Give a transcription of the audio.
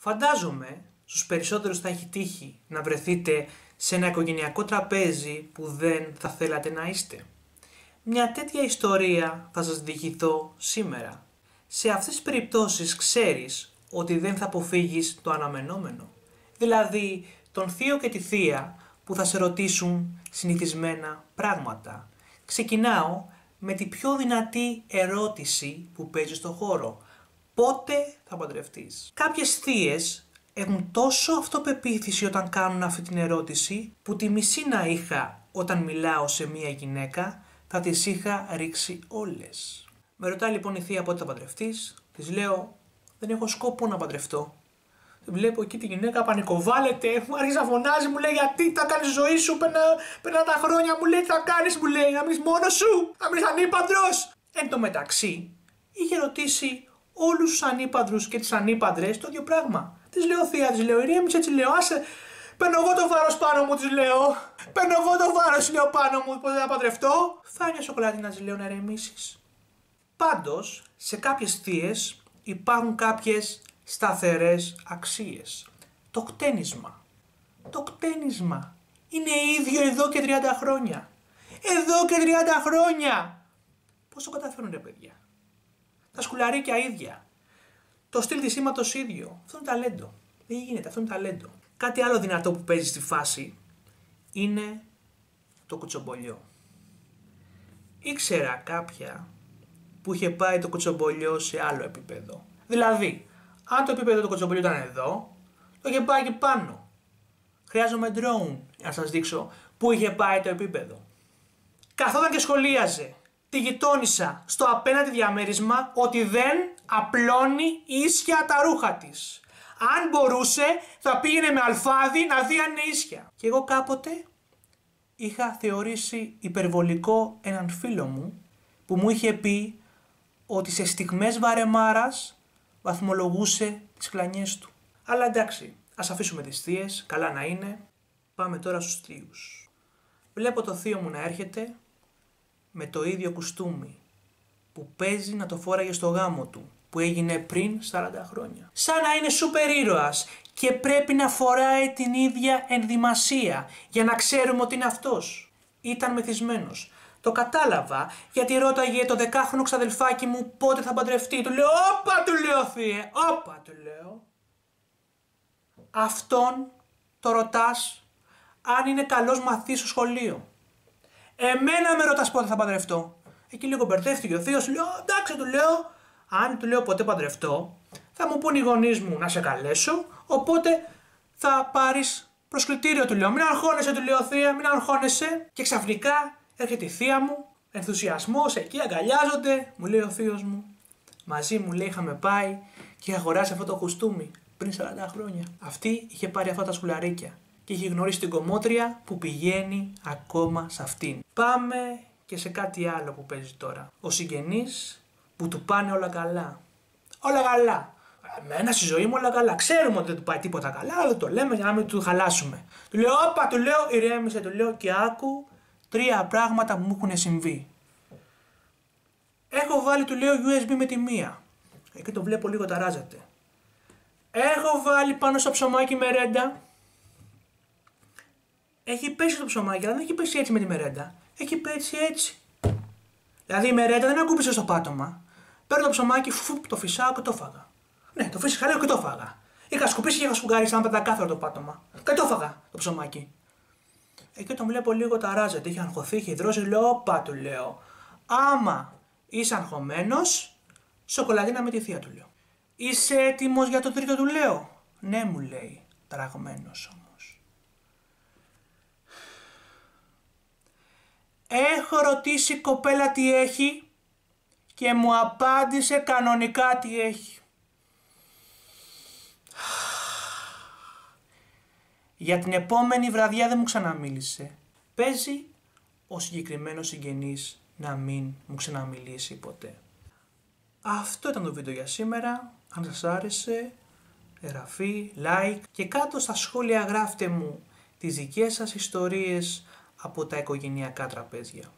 Φαντάζομαι στους περισσότερους θα έχει τύχει να βρεθείτε σε ένα οικογενειακό τραπέζι που δεν θα θέλατε να είστε. Μια τέτοια ιστορία θα σας διηγηθώ σήμερα. Σε αυτές τις περιπτώσεις ξέρεις ότι δεν θα αποφύγεις το αναμενόμενο. Δηλαδή τον θείο και τη θεία που θα σε ρωτήσουν συνηθισμένα πράγματα. Ξεκινάω με τη πιο δυνατή ερώτηση που παίζει στο χώρο. Πότε θα παντρευτείς? Κάποιες θείες έχουν τόσο αυτοπεποίθηση όταν κάνουν αυτή την ερώτηση που τη μισή να είχα όταν μιλάω σε μία γυναίκα θα τις είχα ρίξει όλες. Με ρωτάει λοιπόν η θεία πότε θα παντρευτείς, της λέω δεν έχω σκόπο να παντρευτώ. Βλέπω εκεί τη γυναίκα πανικοβάλλεται, μου άρχισε να φωνάζει, μου λέει γιατί θα κάνεις ζωή σου, περνά τα χρόνια, μου λέει τι θα κάνεις, μου λέει να μείνεις μόνος σου, να μείνεις ανήπαντρος. Εν τω μεταξύ είχε ρωτήσει όλους τους ανήπαντρους και τις ανήπαντρες το ίδιο πράγμα. Της λέω θεία, της λέω ηρέμησε, της λέω άσε, παίρνω εγώ το βάρος πάνω μου, της λέω. Παίρνω εγώ το βάρος, λέω πάνω μου, πότε θα παντρευτώ. Φάει μια σοκολάτα, της λέω να ηρεμήσεις. Πάντως, σε κάποιες θείες υπάρχουν κάποιες σταθερές αξίες. Το κτένισμα. Το κτένισμα είναι ίδιο εδώ και 30 χρόνια. Εδώ και 30 χρόνια. Πώς το καταφέρουν ρε παιδιά? Τα σκουλαρίκια ίδια. Το στυλ της σήματος ίδιο. Αυτό είναι ταλέντο. Δεν γίνεται, αυτό είναι ταλέντο. Κάτι άλλο δυνατό που παίζει στη φάση είναι το κουτσομπολιό. Ήξερα κάποια που είχε πάει το κουτσομπολιό σε άλλο επίπεδο. Δηλαδή, αν το επίπεδο του κουτσομπολιού ήταν εδώ, το είχε πάει και πάνω. Χρειάζομαι drone για να σας δείξω πού είχε πάει το επίπεδο. Καθόταν και σχολίαζε τη γειτόνισσα στο απέναντι διαμέρισμα ότι δεν απλώνει ίσια τα ρούχα της. Αν μπορούσε θα πήγαινε με αλφάδι να δει αν είναι ίσια. Και εγώ κάποτε είχα θεωρήσει υπερβολικό έναν φίλο μου που μου είχε πει ότι σε στιγμές βαρεμάρας βαθμολογούσε τις κλανιές του. Αλλά εντάξει, ας αφήσουμε τις θείες, καλά να είναι. Πάμε τώρα στους θείους. Βλέπω το θείο μου να έρχεται με το ίδιο κουστούμι που παίζει να το φόραγε στο γάμο του που έγινε πριν 40 χρόνια. Σαν να είναι σούπερ ήρωας και πρέπει να φοράει την ίδια ενδυμασία για να ξέρουμε ότι είναι αυτός. Ήταν μεθυσμένος. Το κατάλαβα γιατί ρώταγε το 10χρονο ξαδελφάκι μου πότε θα παντρευτεί. Του λέω όπα του λέω θύε, όπα του λέω. Αυτόν το ρωτάς αν είναι καλός μαθητής στο σχολείο. Εμένα με ρωτάς πότε θα παντρευτώ. Εκεί λίγο μπερδεύτηκε ο θείος, λέω εντάξει του λέω. Αν του λέω ποτέ παντρευτώ, θα μου πούν οι γονείς μου να σε καλέσω, οπότε θα πάρεις προσκλητήριο του λέω. Μην αγχώνεσαι του λέω θεία, μην αγχώνεσαι. Και ξαφνικά έρχεται η θεία μου, ενθουσιασμός, εκεί αγκαλιάζονται, μου λέει ο θείος μου. Μαζί μου λέει είχαμε πάει και είχα αγοράσει αυτό το κουστούμι πριν 40 χρόνια. Αυτή είχε πάρει αυτά τα σκουλαρίκια και είχε γνωρίσει την κομμότρια που πηγαίνει ακόμα σε αυτήν. Πάμε και σε κάτι άλλο που παίζει τώρα. Ο συγγενής που του πάνε όλα καλά. Όλα καλά. Εμένα στη ζωή μου όλα καλά. Ξέρουμε ότι δεν του πάει τίποτα καλά, αλλά δεν το λέμε για να μην του χαλάσουμε. Του λέω, όπα, του λέω, ηρέμησε, του λέω και άκου 3 πράγματα που μου έχουν συμβεί. Έχω βάλει, του λέω, USB με τη μία. Εκεί το βλέπω λίγο ταράζεται. Έχω βάλει πάνω στο ψωμάκι μερέντα. Έχει πέσει το ψωμάκι, αλλά δεν έχει πέσει έτσι με τη μερέντα. Έχει πέσει έτσι. Δηλαδή η μερέντα δεν ακούμπησε στο πάτωμα. Παίρνω το ψωμάκι, το φυσάω και το φάγα. Ναι, το φύσηκα λίγο και το φάγα. Είχα σκουπίσει και είχα σφουγγαρίσει να πεντακάθαρο το πάτωμα. Και το φάγα το ψωμάκι. Εκεί τον βλέπω λίγο ταράζεται. Είχε αγχωθεί, είχε υδρώσει. Λέω, όπα, του λέω. Άμα είσαι αγχωμένος, σοκολατίνα με τη θεία του λέω. Είσαι έτοιμος για το τρίτο του λέω. Ναι, μου λέει, τραγμένος όμως. Έχω ρωτήσει η κοπέλα τι έχει και μου απάντησε κανονικά τι έχει. Για την επόμενη βραδιά δεν μου ξαναμίλησε. Παίζει ο συγκεκριμένος συγγενής να μην μου ξαναμιλήσει ποτέ. Αυτό ήταν το βίντεο για σήμερα. Αν σας άρεσε, εγγραφή, like και κάτω στα σχόλια γράφτε μου τις δικές σας ιστορίες από τα οικογενειακά τραπέζια.